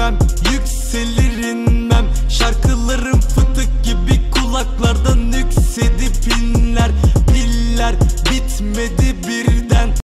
inmem, yükselir inmem. Şarkılarım fıtık gibi kulaklardan yüksedip inler.